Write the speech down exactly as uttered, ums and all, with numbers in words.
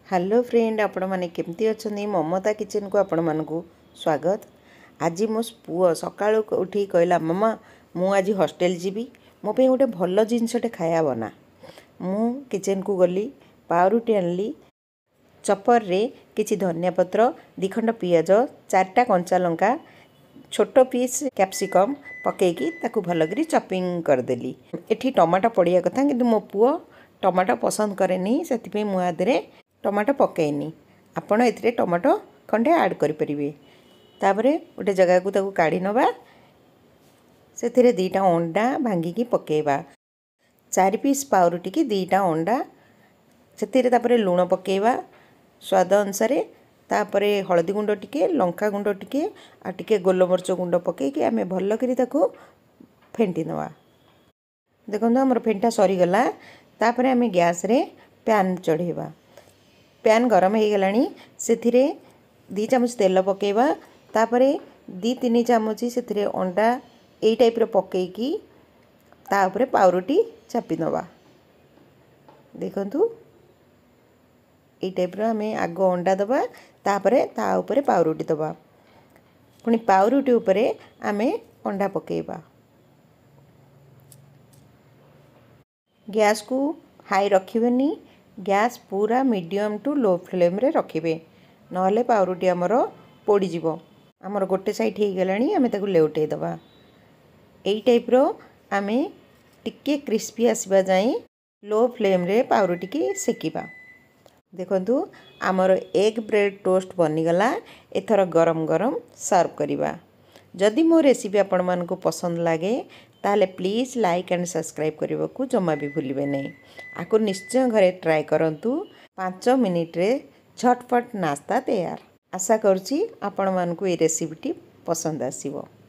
Hello friend, आपण मैंने केमती अच्छा ममता किचन को आपण मानक स्वागत। आज मो पुओ सकाळु उठी कहला मम्मा मु आज हॉस्टेल जीवी मो पे गोटे भल जिनसटे खाया बना। मु किचन को गली पाउरुटी आनली चपर रे किछि धनिया पत्र दिखंड पियाज चारटा कंचा लंका छोट पीस कैप्सिकम पकेकी ताकू भलकरी चॉपिंग करदेली। एठी टमाटो पड़िया कथा किंतु मो पुओ टमाटो पसंद करेनी से मु आदरे टमाटो पकेनी। आपण एथिरे टमाटो खंडे ऐड करि परिबे। तापरे गोटे जगह को ताकू काढी नबा सेथिरे दीटा अंडा भांगी पकेबा। चार पीस पाउरुटी की दीटा अंडा सेथिरे तापरे लूण पकेबा स्वाद अनुसार। तापरे हळदी गुंड टिके लंका गुंड टिके आ टिके गोलमरच गुंड पकेकी आमे भल करी ताकू फेंटी नवा। देखंतु हमर फेंटा सरी गला। तापरे आमे गैस रे पैन चढ़ेबा। पैन गरम हो गलानी सेथिरे दी चामच तेल पकेबा। तापरे दी तीन चामच सेथिरे अंडा एई टाइप रो पकेकी ता ऊपर पाउरुटी चापी नवा। देखंतु एई टाइप रो हमें आग अंडा दबा तापरे ता ऊपर पाउरुटी दबा पुनी पाउरुटी ऊपर आमे अंडा पकेबा। गैस को हाई रखिबेनी, गैस पूरा मीडियम टू लो फ्लेम रे रखिबे नहले पाउरुटी हमर पोड़ी जीवो। हमर गोटे साइड हो गलानी आमे ताकू लेउटे दबा। एई टाइप रो आमे टिके क्रिस्पी आसीबा जाई लो फ्लेम रे पाउरुटी की सेकिबा। देखंतु हमर एग ब्रेड टोस्ट बनी गला। एथर गरम गरम सर्व करिबा। जदि मो रेसिपी आपण मानको पसंद लागे ताले प्लीज लाइक एंड सब्सक्राइब करने को जमा भी भूलिबे नहीं। आको निश्चय घरे ट्राए करंतु। पाँच मिनिट रे झटपट नाश्ता तैयार। आशा करुछि आपण मानको ए रेसिपीटी पसंद आसीबो।